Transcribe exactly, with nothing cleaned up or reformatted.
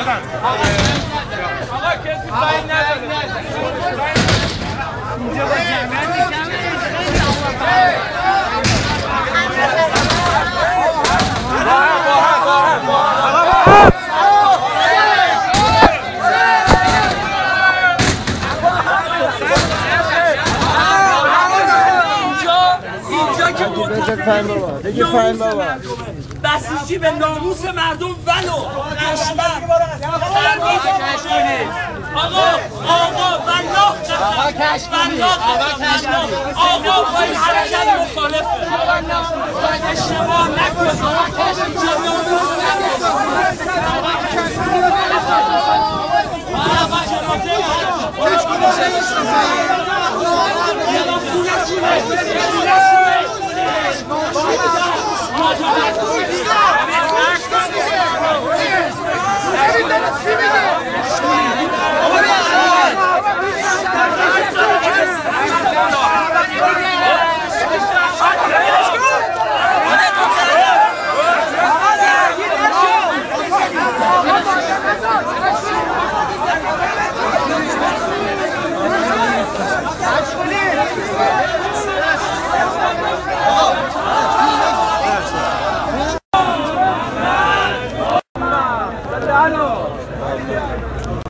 آقا کسی پایین نداره اینجا با جمعیت بسیجی به ناموس مردم ولو دشمن سرباز کشمیری آقا آقا والله قسم والله قسم آقا با این حرکت مخالفه اشتباه نکن